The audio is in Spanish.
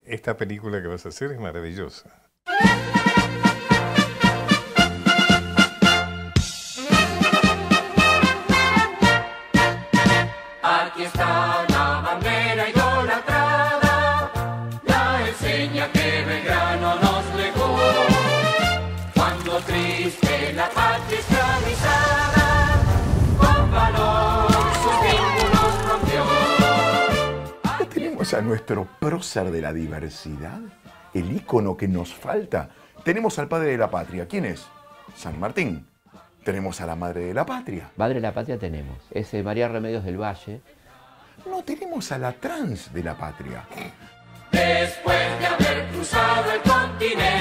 esta película que vas a hacer es maravillosa. Aquí está la bandera idolatrada, la enseña que Belgrano nos legó. Cuando triste la patria esclavizada, con valor sus vínculos rompió. ¿No tenemos a nuestro prócer de la diversidad? El ícono que nos falta. Tenemos al padre de la patria. ¿Quién es? San Martín. Tenemos a la madre de la patria. Madre de la patria tenemos, es María Remedios del Valle. No tenemos a la trans de la patria. Después de haber cruzado el continente,